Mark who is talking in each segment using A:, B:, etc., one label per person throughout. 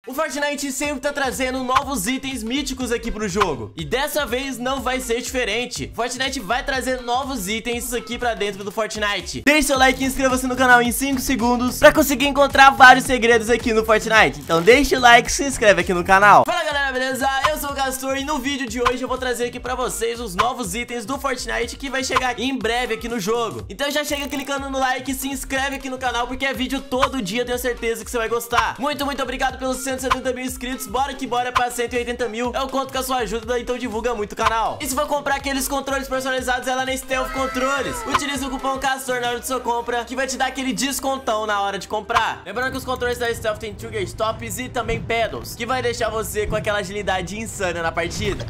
A: O Fortnite sempre tá trazendo novos itens míticos aqui pro jogo. E dessa vez não vai ser diferente. Fortnite vai trazer novos itens aqui pra dentro do Fortnite. Deixe seu like e inscreva-se no canal em 5 segundos pra conseguir encontrar vários segredos aqui no Fortnite. Então deixe o like e se inscreve aqui no canal. Fala galera, beleza? Eu sou o Castor e no vídeo de hoje eu vou trazer aqui pra vocês os novos itens do Fortnite que vai chegar em breve aqui no jogo. Então já chega clicando no like e se inscreve aqui no canal porque é vídeo todo dia, tenho certeza que você vai gostar. Muito obrigado pelos 170 mil inscritos. Bora que bora pra 180 mil. Eu conto com a sua ajuda, então divulga muito o canal. E se for comprar aqueles controles personalizados, é lá na Stealth Controles. Utiliza o cupom CASTOR na hora de sua compra, que vai te dar aquele descontão na hora de comprar. Lembrando que os controles da Stealth tem trigger stops e também pedals, que vai deixar você com aquela agilidade insana na partida.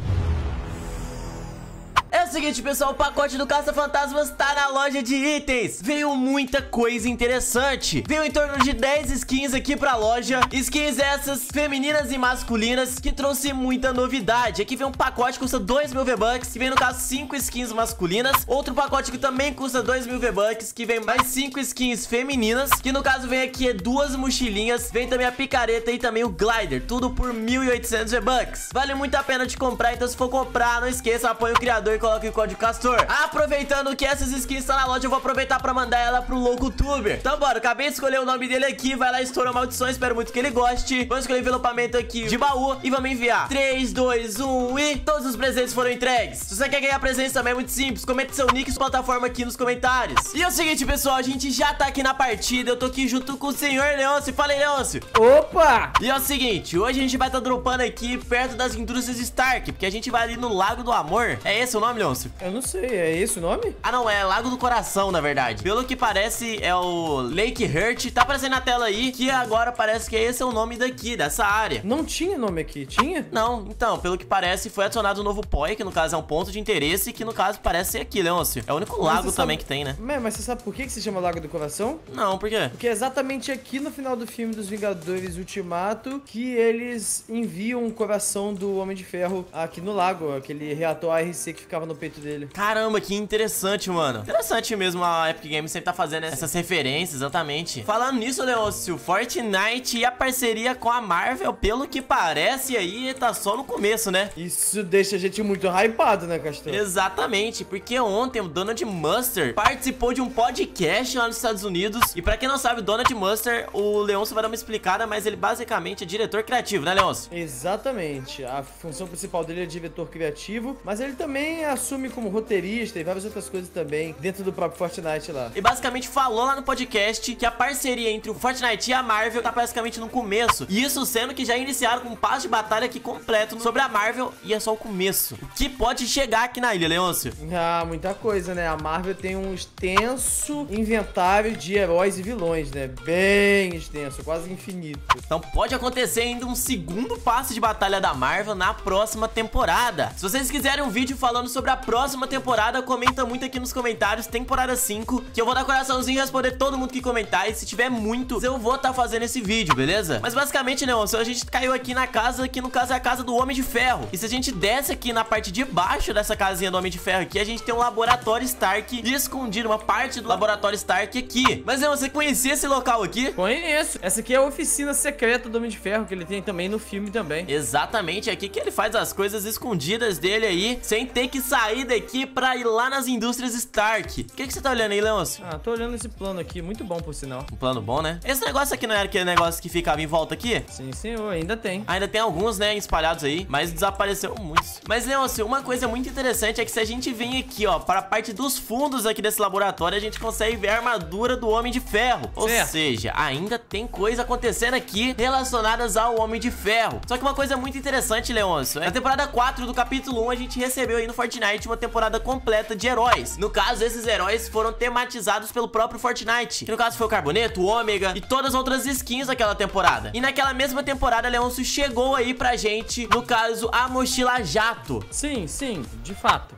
A: É o seguinte, pessoal, o pacote do Caça-Fantasmas tá na loja de itens. Veio muita coisa interessante. Veio em torno de 10 skins aqui pra loja. Skins essas femininas e masculinas que trouxe muita novidade. Aqui vem um pacote que custa 2.000 V-Bucks, que vem no caso 5 skins masculinas. Outro pacote que também custa 2.000 V-Bucks, que vem mais 5 skins femininas, que no caso vem aqui 2 mochilinhas. Vem também a picareta e também o glider, tudo por 1.800 V-Bucks. Vale muito a pena de comprar, então se for comprar, não esqueça, apoie o criador e coloque o código Castor. Aproveitando que essas skins estão na loja, eu vou aproveitar pra mandar ela pro LoucoTuber. Então bora, acabei de escolher o nome dele aqui. Vai lá, estoura maldições, espero muito que ele goste. Vamos escolher envelopamento aqui de baú e vamos enviar 3, 2, 1 e todos os presentes foram entregues. Se você quer ganhar presentes também é muito simples, comente seu nick e sua plataforma aqui nos comentários. E é o seguinte, pessoal, a gente já tá aqui na partida. Eu tô aqui junto com o senhor Leôncio. Fala aí, Leôncio.
B: Opa!
A: E é o seguinte, hoje a gente vai estar dropando aqui perto das indústrias Stark, porque a gente vai ali no Lago do Amor. É esse o nome, Leôncio?
B: Eu não sei, é esse o nome?
A: Ah não, é Lago do Coração, na verdade. Pelo que parece é o Lake Hurt. Tá aparecendo na tela aí que agora parece que esse é o nome daqui, dessa área.
B: Não tinha nome aqui, tinha?
A: Não, então, pelo que parece foi adicionado um novo POI, que no caso é um ponto de interesse, que no caso parece ser aqui, Leôncio. É o único lago também que tem, né?
B: Mas você sabe por que se chama Lago do Coração?
A: Não, por quê?
B: Porque é exatamente aqui no final do filme dos Vingadores Ultimato que eles enviam um coração do Homem de Ferro aqui no lago, aquele reator ARC que ficava no peito dele.
A: Caramba, que interessante, mano. Interessante mesmo, a Epic Games sempre tá fazendo essas referências, exatamente. Falando nisso, Leôncio, Fortnite e a parceria com a Marvel, pelo que parece aí, tá só no começo, né?
B: Isso deixa a gente muito hypado, né, Castor?
A: Exatamente, porque ontem o Donald Mustard participou de um podcast lá nos Estados Unidos. E pra quem não sabe, o Donald Mustard, o Leôncio vai dar uma explicada, mas ele basicamente é diretor criativo, né, Leôncio?
B: Exatamente. A função principal dele é diretor criativo, mas ele também assume como roteirista e várias outras coisas também dentro do próprio Fortnite lá.
A: E basicamente falou lá no podcast que a parceria entre o Fortnite e a Marvel tá basicamente no começo. E isso sendo que já iniciaram com um passo de batalha aqui completo sobre a Marvel e é só o começo. O que pode chegar aqui na ilha, Leôncio?
B: Ah, muita coisa, né? A Marvel tem um extenso inventário de heróis e vilões, né? Bem extenso, quase infinito.
A: Então pode acontecer ainda um segundo passo de batalha da Marvel na próxima temporada. Se vocês quiserem um vídeo falando sobre a próxima temporada, comenta muito aqui nos comentários, temporada 5, que eu vou dar coraçãozinho e responder todo mundo que comentar. E se tiver muitos, eu vou estar fazendo esse vídeo, beleza? Mas basicamente, né, a gente caiu aqui na casa, que no caso é a casa do Homem de Ferro. E se a gente desce aqui na parte de baixo dessa casinha do Homem de Ferro aqui, a gente tem um laboratório Stark escondido, uma parte do laboratório Stark aqui. Mas, né, você conhecia esse local aqui?
B: Conheço. Essa aqui é a oficina secreta do Homem de Ferro, que ele tem também no filme também.
A: Exatamente, é aqui que ele faz as coisas escondidas dele aí, sem ter que sair daqui pra ir lá nas indústrias Stark. O que você tá olhando aí, Leôncio?
B: Ah, tô olhando esse plano aqui, muito bom por sinal.
A: Um plano bom, né? Esse negócio aqui não era aquele negócio que ficava em volta aqui?
B: Sim, senhor, ainda tem.
A: Ainda tem alguns, né, espalhados aí, mas desapareceram muitos. Mas, Leôncio, uma coisa muito interessante é que se a gente vem aqui, ó, para a parte dos fundos aqui desse laboratório, a gente consegue ver a armadura do Homem de Ferro. Ou seja, ainda tem coisa acontecendo aqui relacionadas ao Homem de Ferro. Só que uma coisa muito interessante, Leôncio, na temporada 4 do capítulo 1, a gente recebeu aí no Fortnite uma temporada completa de heróis. No caso, esses heróis foram tematizados pelo próprio Fortnite, que no caso foi o Carboneto, o Ômega e todas as outras skins daquela temporada. E naquela mesma temporada, Leôncio, chegou aí pra gente, no caso, a mochila jato.
B: Sim, de fato.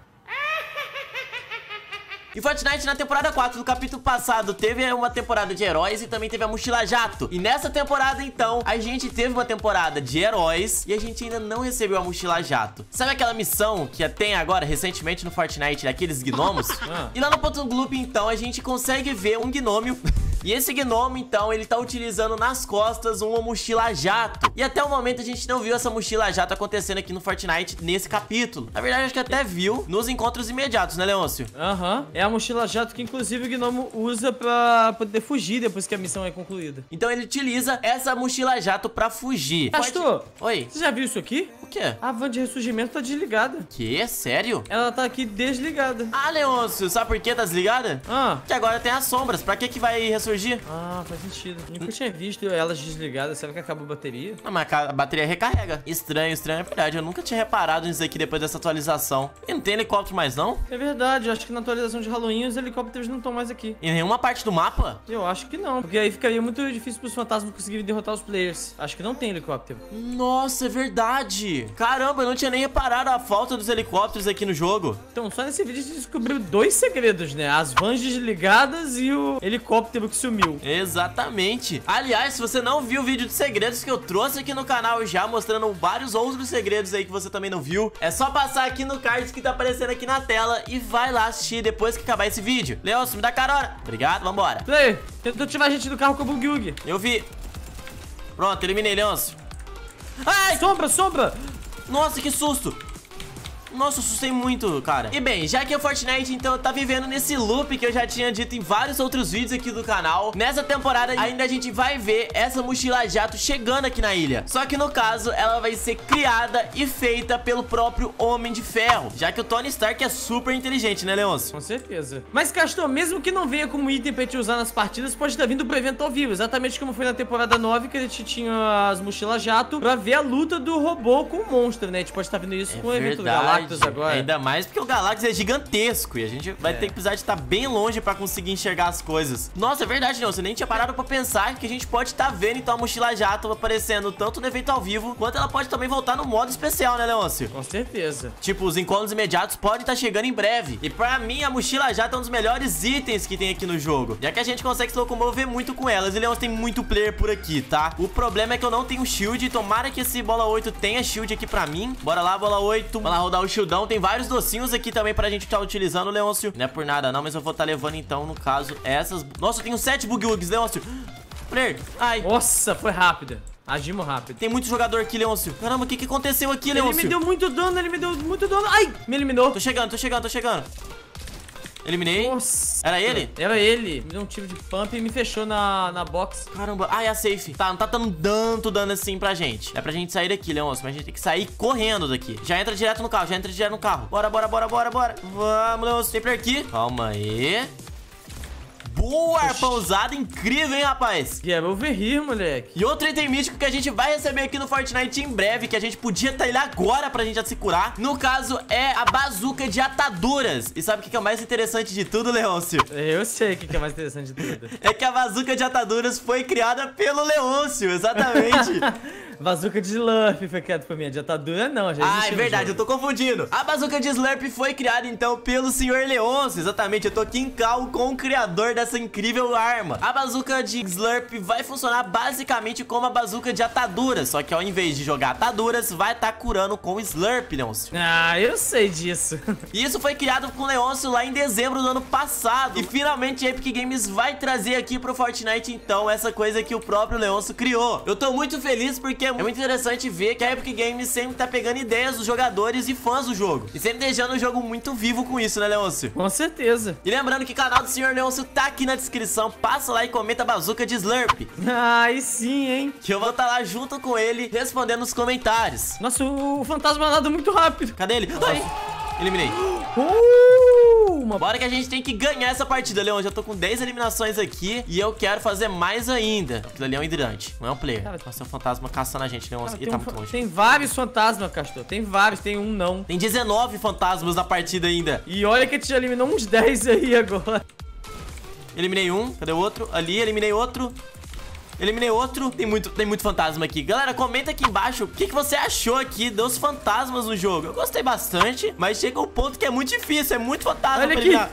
A: E Fortnite na temporada 4 do capítulo passado teve uma temporada de heróis e também teve a mochila jato. E nessa temporada então a gente teve uma temporada de heróis e a gente ainda não recebeu a mochila jato. Sabe aquela missão que tem agora recentemente no Fortnite daqueles gnomos? E lá no ponto gloop então a gente consegue ver um gnômio E esse gnomo, então, ele tá utilizando nas costas uma mochila jato. E até o momento a gente não viu essa mochila jato acontecendo aqui no Fortnite nesse capítulo. Na verdade, acho que até viu nos encontros imediatos, né, Leôncio?
B: Aham. É a mochila jato que, inclusive, o gnomo usa pra poder fugir depois que a missão é concluída.
A: Então ele utiliza essa mochila jato pra fugir.
B: Castor,
A: Oi.
B: você já viu isso aqui?
A: O quê?
B: A van de ressurgimento tá desligada.
A: Que? Sério?
B: Ela tá aqui desligada.
A: Ah, Leôncio, sabe por que tá desligada? Que agora tem as sombras. Pra que vai ressurgir?
B: Ah, faz sentido. Nunca tinha visto elas desligadas. Será que acabou a bateria?
A: Ah, mas a bateria recarrega. Estranho, é verdade. Eu nunca tinha reparado nisso aqui depois dessa atualização. E não tem helicóptero mais, não?
B: É verdade. Eu acho que na atualização de Halloween os helicópteros não estão mais aqui.
A: Em nenhuma parte do mapa?
B: Eu acho que não. Porque aí ficaria muito difícil pros fantasmas conseguirem derrotar os players. Acho que não tem helicóptero.
A: Nossa, é verdade. Caramba, eu não tinha nem reparado a falta dos helicópteros aqui no jogo.
B: Então, só nesse vídeo a gente descobriu 2 segredos, né? As vans desligadas e o helicóptero que sumiu.
A: Exatamente. Aliás, se você não viu o vídeo de segredos que eu trouxe aqui no canal já, mostrando vários outros segredos aí que você também não viu, é só passar aqui no card que tá aparecendo aqui na tela e vai lá assistir depois que acabar esse vídeo. Leôncio, me dá carona. Obrigado, vambora.
B: Play, tentou tirar a gente do carro com o Bug.
A: Eu vi. Pronto, eliminei, Leôncio. Ai!
B: Sombra, sombra!
A: Nossa, que susto! Nossa, assustei muito, cara. E bem, já que o Fortnite, então, tá vivendo nesse loop que eu já tinha dito em vários outros vídeos aqui do canal, nessa temporada ainda a gente vai ver essa mochila jato chegando aqui na ilha. Só que no caso, ela vai ser criada e feita pelo próprio Homem de Ferro, já que o Tony Stark é super inteligente, né, Leôncio?
B: Com certeza. Mas, Castor, mesmo que não venha como item pra gente usar nas partidas, pode estar vindo pro evento ao vivo, exatamente como foi na temporada 9, que a gente tinha as mochilas jato pra ver a luta do robô com o monstro, né? A gente pode estar vendo isso com o evento do Galactus agora.
A: Ainda mais porque o Galactus é gigantesco e a gente vai ter que precisar de estar bem longe pra conseguir enxergar as coisas. Nossa, é verdade, não. Você nem tinha parado pra pensar que a gente pode estar vendo, então, a mochila jato aparecendo tanto no evento ao vivo, quanto ela pode também voltar no modo especial, né, Leôncio?
B: Com certeza.
A: Tipo, os encontros imediatos podem estar chegando em breve. E pra mim, a mochila jato é um dos melhores itens que tem aqui no jogo, já que a gente consegue se locomover muito com elas. E, Leôncio, tem muito player por aqui, tá? O problema é que eu não tenho shield. Tomara que esse bola 8 tenha shield aqui pra mim. Bora lá, bola 8. Bora lá rodar o shieldão. Tem vários docinhos aqui também pra gente estar utilizando, Leôncio. Não é por nada não, mas eu vou estar levando então, no caso, essas... Nossa, eu tenho 7 bug-ugs, Leôncio. Player, ai.
B: Nossa, foi rápida. Agimos rápido.
A: Tem muito jogador aqui, Leôncio. Caramba, o que aconteceu aqui, Leôncio?
B: Ele me deu muito dano, ele me deu muito dano. Ai, me eliminou.
A: Tô chegando. Eliminei.
B: Nossa.
A: Era ele?
B: Era ele. Me deu um tiro de pump e me fechou na box.
A: Caramba. Ah, é a safe. Tá, não tá dando tanto dano assim pra gente. É pra gente sair daqui, Leôncio. Mas a gente tem que sair correndo daqui. Já entra direto no carro, Bora. Vamos, Leôncio. Tem player aqui. Calma aí. Boa, arpãozada incrível, hein, rapaz?
B: Get over here, moleque.
A: E outro item mítico que a gente vai receber aqui no Fortnite em breve, que a gente podia estar ele agora pra gente já se curar. No caso, é a bazuca de ataduras. E sabe o que é o mais interessante de tudo, Leôncio?
B: Eu sei o que é mais interessante de tudo.
A: É que a bazuca de ataduras foi criada pelo Leôncio, exatamente.
B: Bazuca de Slurp foi criada por mim. A de atadura não, já existe.
A: Ah, é verdade, eu tô confundindo. A bazuca de Slurp foi criada então pelo Sr. Leôncio. Exatamente, eu tô aqui em cal com o criador dessa incrível arma. A bazuca de Slurp vai funcionar basicamente como a bazuca de ataduras, só que ao invés de jogar ataduras, vai estar curando com Slurp, Leôncio.
B: Ah, eu sei disso.
A: E isso foi criado com o Leôncio lá em dezembro do ano passado. E finalmente a Epic Games vai trazer aqui pro Fortnite então essa coisa que o próprio Leôncio criou. Eu tô muito feliz porque é muito interessante ver que a Epic Games sempre tá pegando ideias dos jogadores e fãs do jogo. E sempre deixando o jogo muito vivo com isso, né, Leôncio?
B: Com certeza.
A: E lembrando que o canal do Sr. Leôncio tá aqui na descrição. Passa lá e comenta bazuca de Slurp.
B: Aí sim, hein?
A: Que eu vou estar lá junto com ele, respondendo nos comentários.
B: Nossa, o fantasma nada muito rápido.
A: Cadê ele? Ai, eliminei. Bora que a gente tem que ganhar essa partida, Leão. Já tô com 10 eliminações aqui e eu quero fazer mais ainda. Aquilo ali é um hidrante, não é um player. Nossa, é um fantasma caçando a gente, Leão. Ele tá muito longe.
B: Tem vários fantasmas, Castor. Tem vários, tem um não.
A: Tem 19 fantasmas na partida ainda.
B: E olha que a gente já eliminou uns 10 aí agora.
A: Eliminei um, cadê o outro? Ali, eliminei outro. Eliminei outro. Tem muito fantasma aqui. Galera, comenta aqui embaixo o que você achou aqui dos fantasmas no jogo. Eu gostei bastante, mas chega um ponto que é muito difícil. É muito fantasma pra eliminar.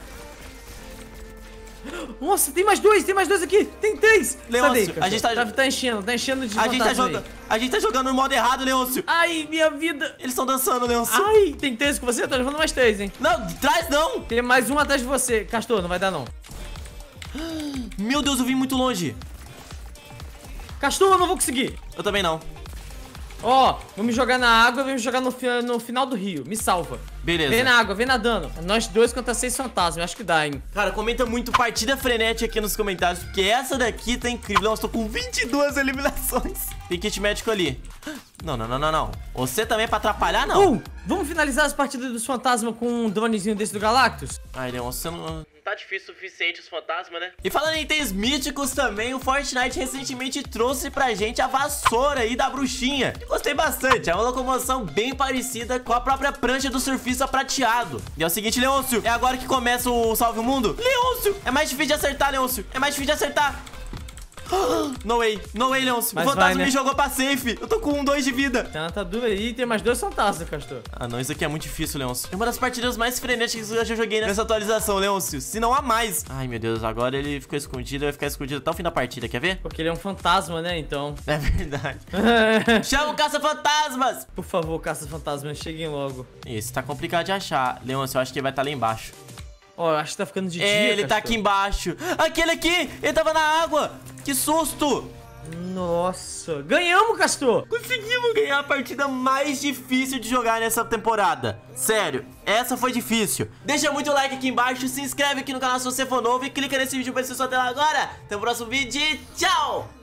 B: Nossa, tem mais dois aqui. Tem 3.
A: Leôncio, a gente
B: tá enchendo de fantasma.
A: A gente tá jogando no modo errado, Leôncio.
B: Ai, minha vida.
A: Eles estão dançando, Leôncio.
B: Ai, tem 3 com você? Eu tô levando mais 3, hein?
A: Não, traz não.
B: Tem mais um atrás de você. Castor, não vai dar não.
A: Meu Deus, eu vim muito longe.
B: Castor, eu não vou conseguir.
A: Eu também não.
B: Ó, vou me jogar na água, vou me jogar no final do rio. Me salva.
A: Beleza.
B: Vem na água, vem nadando. Nós dois contra 6 fantasmas, acho que dá, hein.
A: Cara, comenta muito partida frenética aqui nos comentários, porque essa daqui tá incrível. Nossa, tô com 22 eliminações. Tem kit médico ali. Não. Você também é pra atrapalhar, não?
B: Vamos finalizar as partidas dos fantasmas com um dronezinho desse do Galactus?
A: Ai, Leon, você não tá difícil o suficiente os fantasmas, né? E falando em itens míticos também, o Fortnite recentemente trouxe pra gente a vassoura aí da bruxinha. Eu gostei bastante, é uma locomoção bem parecida com a própria prancha do surfista prateado. E é o seguinte, Leôncio, é agora que começa o Salve o Mundo? Leôncio, é mais difícil de acertar, Leôncio, é mais difícil de acertar. No way, Leôncio. O fantasma me jogou pra safe. Eu tô com 2 de vida.
B: Tem uma atadura aí e tem mais 2 fantasmas, Castor.
A: Ah, não, isso aqui é muito difícil, Leôncio. É uma das partidas mais frenéticas que eu já joguei nessa atualização, Leôncio. Se não há mais. Ai, meu Deus, agora ele ficou escondido. Vai ficar escondido até o fim da partida, quer ver?
B: Porque ele é um fantasma, né, então.
A: É verdade. Chama o caça-fantasmas.
B: Por favor, caça-fantasmas, cheguem logo.
A: Esse tá complicado de achar. Leôncio, eu acho que ele vai estar lá embaixo.
B: Ó, eu acho que tá ficando de dia,
A: ele tá aqui embaixo. Aquele aqui, ele tava na água. Que susto.
B: Nossa, ganhamos, Castor.
A: Conseguimos ganhar a partida mais difícil de jogar nessa temporada. Sério, essa foi difícil. Deixa muito like aqui embaixo, se inscreve aqui no canal se você for novo e clica nesse vídeo pra assistir sua tela agora. Até o próximo vídeo e tchau.